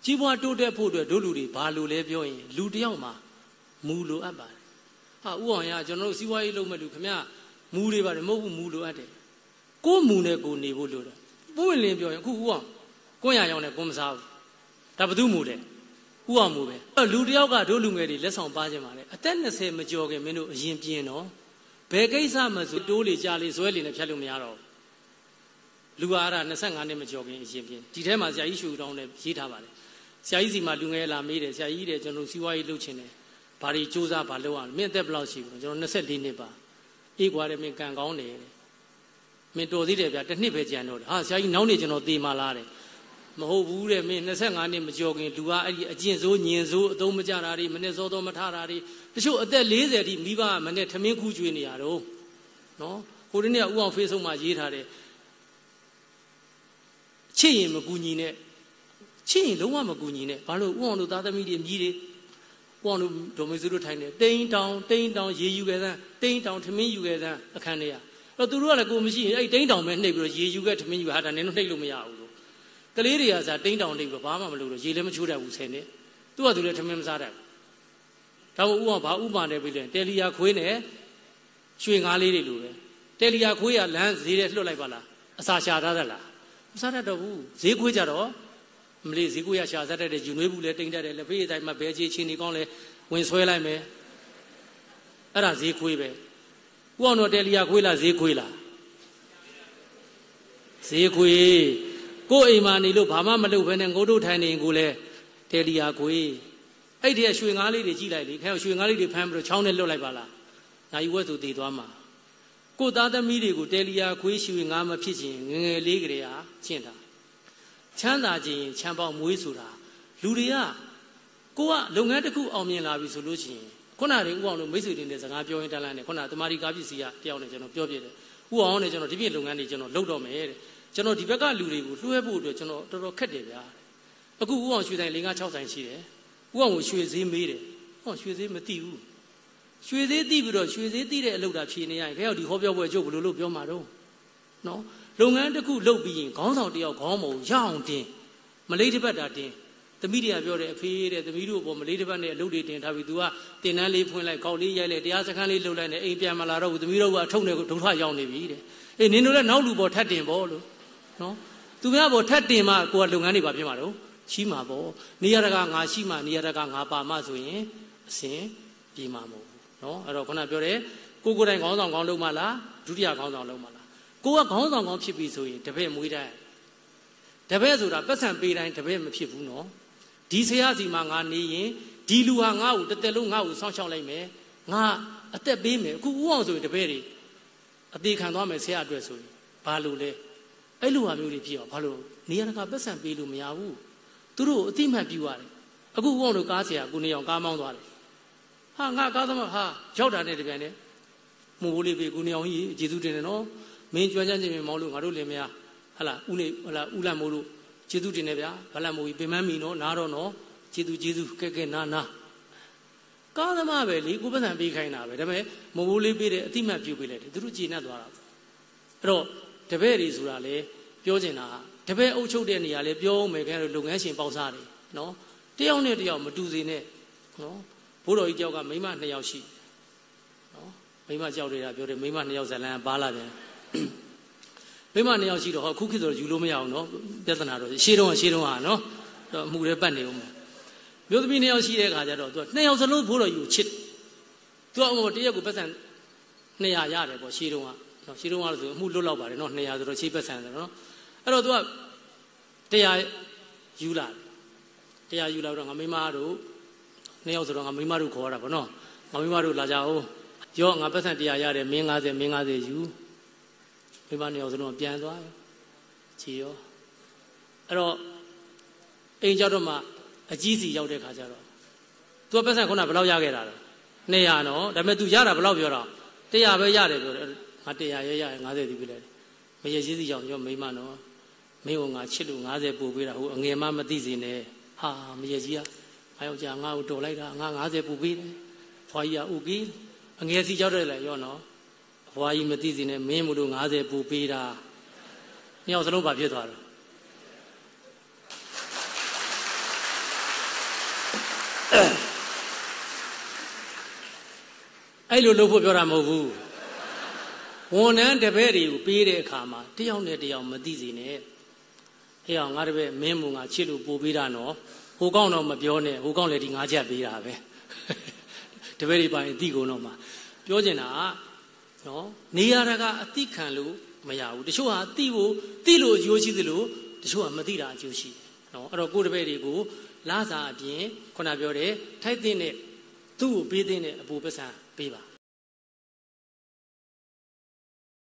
ကြီးပွားတိုးတက်ဖို့အတွက်တို့လူတွေဘာလို့လဲပြောရင်လူတယောက်မှာမူလိုအပ်ပါတယ်ဟာဥအောင်ရကျွန်တော်တို့စီးပွားရေးလုပ်မဲ့လူခင်ဗျမူတွေပါတယ်မဟုတ်ဘူးမူလိုအပ်တယ်ကိုယ်မူနဲ့ကိုယ်နေဖို့လိုတယ်ပွင့်လင်းပြောရင်အခုဥအောင်ကိုယ်ရရောက်နေကိုယ်မစားဘူးဒါဘယ်သူမူလဲဥအောင်မူပဲလူတယောက်ကတို့လူငယ်တွေလက်ဆောင်ပါခြင်းပါလေအသက်20မကျော်ခင်မင်းတို့အရင်ပြင်းတော့ဘယ်ကိစ္စမှဆိုတိုးလေကြားလေဇွဲလေနဲ့ဖြတ်လို့မရတော့လူအားရ25နှစ်မကျော်ခင်အရင်ပြင်းဒီထဲမှာဆရာကြီးရွှေတောင်းနဲ့ရေးထားပါတယ်ဆရာကြီးစီမှာလူငယ်လာမေးတယ်ဆရာကြီးတဲ့ကျွန်တော်စီးပွားရေးလုပ်ချင်တယ်ဘာတွေစူးစမ်းဘာလုပ်အောင်မင်းအသက်ဘယ်လောက်ရှိဘူးကျွန်တော်24နှစ်ပါအေးကွာတယ်မင်းကံကောင်းတယ်မင်းတော်သေးတယ်ဗျာတစ်နှစ်ပဲကြံတော့တယ်ဟာဆရာကြီးနောက်နေ့ကျွန်တော်သေမှလားတဲ့မဟုတ်ဘူးတဲ့မင်း25နှစ်မကျော်ခင်လူကအဲ့ဒီအကျင့်ဆိုးညင်ဆိုးအသုံးမကျတာတွေမနဲ့စောတော့မထတာတွေတချို့အသက်40အထိမိဘကမနဲ့ထမင်းခူးကျွေးနေရတော့နော်ကိုရင်းကဥအောင် Facebook မှာရေးထားတယ်ချစ်ရင်မကူညီနဲ့ချစ်ရင်လုံးဝမကူညီနဲ့ဘာလို့ဥအောင်တို့သားသမီးတွေမြည်တွေဥအောင်တို့ဒေါ်မေစုတို့ထိုင်နေတိန်းတောင်ရေယူခဲ့တဲ့တိန်းတောင်ထမင်းယူခဲ့တဲ့အခန်းတွေကအဲ့သူတို့ကလည်းကိုမရှိရင်အဲ့တိန်းတောင်ပဲနှိပ်ပြီးတော့ရေယူခဲ့ထမင်းယူဟာဒါနင်းတို့နှိပ်လို့မရဘူးလို့ကလေးတွေကစားတိန်းတောင်နှိပ်ပြီးတော့ဘာမှမလုပ်လို့ရေလည်းမချိုးတတ်ဘူးဆယ်နှစ်သူကသူလည်းထမင်းမစားတတ်ဘူးဒါမှမဟုတ်ဥအောင်ဘာဥပန်တယ်ပြီးလဲတယ်လီယာခွေးနဲ့ရွှေငါးလေးတွေလိုပဲတယ်လီယာခွေးကလမ်းဈေးထဲလွှတ်လိုက်ပါလားအစာရှာထားတတ်လားမစားတတ်တော့ဘူးဈေးခွေးကြတော့မလေးဈေးကိုရရှာစားတတ်တဲ့ယူနွေးဘူးလဲတိမ့်တတ်တယ်လက်ဖေးတိုင်းမှာဘဲချေချင်းနေကောင်းလဲဝင်ဆွဲလိုက်မယ်အဲ့ဒါဈေးခွေးပဲဥအောင်တော့တယ်လီယာခွေးလားဈေးခွေးလားဈေးခွေးကိုယ်အိမ်မှာနေလို့ဘာမှမလုပ်ဘဲနဲ့ငိုးတို့ထိုင်နေကိုလဲတယ်လီယာခွေးအဲ့ဒီရွှေငါးလေးတွေကြည့်လိုက်လေခင်ဗျရွှေငါးလေးတွေဖမ်းပြီးတော့ချောင်းနဲ့လွတ်လိုက်ပါလားနိုင်ဝက်ဆိုတည်သွားမှာကိုသားသမီးတွေကိုတယ်လီယာခွေးရွှေငါးမဖြစ်ခြင်းငငယ်လေးကလေးဟာကျင့်တာချမ်းသာခြင်းချမ်းပေါက်မွေးဆိုတာလူတွေကကိုကလုပ်ငန်းတစ်ခုအောင်မြင်လာပြီဆိုလို့ရှိရင်ခုနကဥအောင်တို့မိတ်ဆွေတွေနဲ့စကားပြောရင်းတန်းလန်းနဲ့ခုနတမာရီကားပစ္စည်းကတယောက်နဲ့ကျွန်တော်ပြောပြတယ်ဥအောင်နဲ့ကျွန်တော်ဒီပြည့်လုပ်ငန်းတွေကျွန်တော်လုပ်တော့မယ်တဲ့ကျွန်တော်ဒီဘက်ကလူတွေကိုလွှဲဖို့အတွက်ကျွန်တော်တော်တော်ခက်တယ်ဗျာအခုဥအောင်ရွှေဆိုင်5 6ဆိုင်ရှိတယ်ဥအောင်ကိုရွှေဈေးမေးတယ်ဟောရွှေဈေးမသိဘူးရွှေဈေးသိပြီးတော့ရွှေဈေးသိတဲ့အလုပ်တာဖြေနေရရင်ခဲရောက်ဒီဟောပြောပွဲကျုပ်ဘယ်လိုလုပ်ပြောမှာတော့နော်လုပ်ငန်းတစ်ခုလုပ်ပြီးရင်ခေါင်းဆောင်တယောက်ခေါင်းမဟုတ်ရအောင်တင်မလေးတစ်ပတ်တာတင်သမီးတွေကပြောတယ်အဖေတဲ့သမီးတို့ပေါ်မလေးတစ်ပတ်နဲ့အလုပ်တွေတင်ထားပြီး तू ကတင်တန်းလေးဖွင့်လိုက်ကောက်လေးရိုက်လိုက်တရားစခန်းလေးလှုပ်လိုက်နဲ့အိမ်ပြန်မလာတော့ဘူးသမီးတို့ကအထုပ်နဲ့ဒုက္ခရောက်နေပြီတဲ့အေးနင်တို့လည်းနောက်လူပေါ်ထပ်တင်ပေါ့လို့နော်သူများပေါ်ထပ်တင်မှကိုကလုပ်ငန်းတွေပါပြင်မှာတော့ချီးမှာပေါ့နေရတကငါရှိမှနေရတကငါပါမှဆိုရင်အစဉ်ပြေးမှာမဟုတ်ဘူးနော်အဲ့တော့ခုနပြောတယ်ကိုယ်တိုင်ခေါင်းဆောင်ခေါင်းလုံးမလားဒုတိယခေါင်းဆောင်လုံးမလားကိုကခေါင်းဆောင်ခေါင်းဖြစ်ပြီဆိုရင်တပည့်မွေးတိုင်းတပည့်ဆိုတာပတ်စံပေးတိုင်းတပည့်မဖြစ်ဘူးနော်ဒီဆရာစီမှာငါနေရင်ဒီလူဟာငါ့ကိုတစ်သက်လုံးငါ့ကိုစောင့်ရှောက်လိုက်မယ်ငါအသက်ပေးမယ်အခုဥအောင်ဆိုရင်တပည့်တွေအသေးခံသွားမယ်ဆရာအတွက်ဆိုရင်ဘာလို့လဲအဲ့လိုဟာမျိုးတွေဖြစ်အောင်ဘာလို့နေရတကာပတ်စံပေးလို့မရဘူးသူတို့အတိမတ်ပြူရတယ်အခုဥအောင်တို့ကားဆရာကိုနေအောင်ကားမောင်းသွားတယ်ဟာငါကားသမားဟာရောက်တာနဲ့တပြန်နဲ့မိုးလေးပေးကိုနေအောင်ကြီးကျေးဇူးတင်တယ်နော်မင်းကြွမ်းကြမ်းခြင်းမောင်းလို့ငါတို့လည်းမရဟလာဦးနေဟလာဦးလတ်မိုးတို့ကျေးဇူးတင်တယ်ဗျာဗလတ်မိုးကြီးပင်မမီနော်နားတော့နော်ကျေးဇူးကဲနာကားသမားပဲလေကိုပတ်စံပေးခိုင်းတာပဲဒါပေမဲ့မိုးလေးပေးတယ်အတိမတ်ပြုတ်ပေးလိုက်တယ်သူတို့ကျေနပ်သွားတာအဲ့တော့တပည့်တွေဆိုတာလေပြောချင်တာတပည့်အုပ်ချုပ်တဲ့နေရာလေပြောမယ်ခင်ဗျားတို့လုပ်ငန်းရှင်ပေါက်စားတယ်နော်တယောက်နဲ့တယောက်မတူစေနဲ့နော်ဘိုးတော်ကြီးတယောက်ကမိန်းမ2 ယောက်ရှိနော်မိန်းမကြောက်နေတာပြောတယ်မိန်းမ2 ယောက်ဇလန်ပါလာပြန်မိမ2 ယောက်ရှိတော့ဟောခုခေတ်ဆိုယူလို့မရအောင်နော်ပြဿနာတော့ရှေးတုန်းဟာနော်တော့အမှုတွေပတ်နေဦးမယ်မျိုးသမီး2 ယောက်ရှိတဲ့အခါကျတော့သူက2 ယောက်စလုံးဖိုးတော်ယူချစ်သူကတရက်ကိုပတ်စံ200ရတယ်ပေါ့ရှေးတုန်းကနော်ရှေးတုန်းကဆိုအမှုလွတ်လောက်ပါတယ်နော်200ဆိုတော့ရှေးပတ်စံတယ်နော်အဲ့တော့သူက100ယူလာ100ယူလာတော့ငါမိမတို့2 ယောက်ဆိုတော့ငါမိမတို့ခေါ်ရတာပေါ့နော်ငါမိမတို့လာကြအောင်ရောငါပတ်စံ100ရတယ်မင်း50ယူမိမ2 ယောက်စလုံးပြန်သွားရောချီရောအဲ့တော့အိမ်ကြောက်တော့မှအကြီးစီရောက်တဲ့ခါကျတော့ तू ပတ်စံခုနဘယ်လောက်ရခဲ့တာလဲ200နော်ဒါပေမဲ့ तू ရတာဘယ်လောက်ပြောတော့100ပဲရတယ်ပြောတယ်ငါ100ရရတယ်50ဒီပြလိုက်မရကြီးစီရောက်ရောမိမနော်မင်းကငါချစ်လို့50ပို့ပေးတာဟိုအငယ်မမသိစေနဲ့ဟာမရကြီးကငါယောက်ျားငါ့ကိုတော်လိုက်တာငါ50ပို့ပေးတယ်ဖွာကြီးက okay အငယ်စီရောက်တယ်လေရောနော်ဘွားကြီးမသိစီနဲ့မင်းမလို့50ပူပေးတာ2 ယောက်စလုံးပါဖြစ်သွားတယ်အဲ့လိုလုပ်ဖို့ပြောတာမဟုတ်ဘူးဝန်ထမ်းတပည့်တွေကိုပေးတဲ့အခါမှာတယောက်နဲ့တယောက်မသိစေနဲ့ဟဲ့အောင်ငါတပည့်မင်းမူငါချစ်လို့ပို့ပေးတာနော်ဟိုကောင်းတော့မပြောနဲ့ဟိုကောင်းလည်းဒီငါးချက်ပေးတာပဲတပည့်တွေပါရင်သိကုန်တော့မှာပြောချင်တာနော်နေရတာကအသိခံလို့မရဘူးတချို့ဟာသိလို့အကျိုးရှိသလိုတချို့ကမသိတာအကျိုးရှိတယ်နော်အဲ့တော့ကိုယ်တပည့်တွေကိုလာစာအပြင်ခုနပြောတဲ့ထိုက်တဲ့သူ့ကိုပေးတဲ့အပူပစံပေးပါ